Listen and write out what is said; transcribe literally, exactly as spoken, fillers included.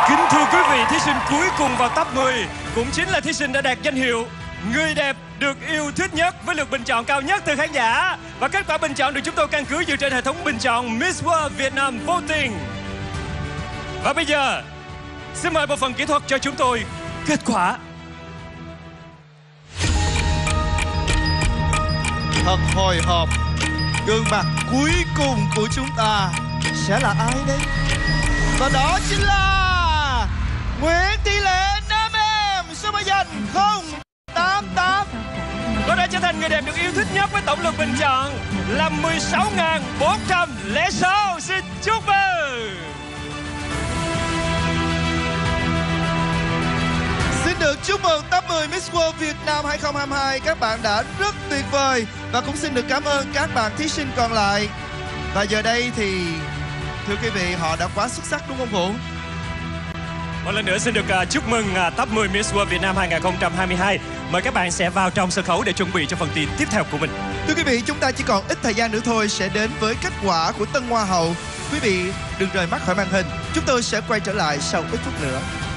Kính thưa quý vị, thí sinh cuối cùng vào top mười cũng chính là thí sinh đã đạt danh hiệu người đẹp được yêu thích nhất với lượt bình chọn cao nhất từ khán giả. Và kết quả bình chọn được chúng tôi căn cứ dựa trên hệ thống bình chọn Miss World Vietnam Voting. Và bây giờ, xin mời bộ phận kỹ thuật cho chúng tôi kết quả. Thật hồi hộp, gương mặt cuối cùng của chúng ta sẽ là ai đây? Và đó chính là Nguyễn Thị Lệ, nam em, số mã danh không tám tám. Cô đã trở thành người đẹp được yêu thích nhất với tổng lượt bình chọn là mười sáu nghìn bốn trăm lẻ sáu. Xin chúc mừng. Xin được chúc mừng top mười Miss World Việt Nam hai không hai hai. Các bạn đã rất tuyệt vời. Và cũng xin được cảm ơn các bạn thí sinh còn lại. Và giờ đây thì thưa quý vị, họ đã quá xuất sắc đúng không Vũ? Một lần nữa xin được uh, chúc mừng uh, top mười Miss World Việt Nam hai không hai hai. Mời các bạn sẽ vào trong sân khấu để chuẩn bị cho phần thi tiếp theo của mình. Thưa quý vị, chúng ta chỉ còn ít thời gian nữa thôi sẽ đến với kết quả của Tân Hoa hậu. Quý vị đừng rời mắt khỏi màn hình. Chúng tôi sẽ quay trở lại sau ít phút nữa.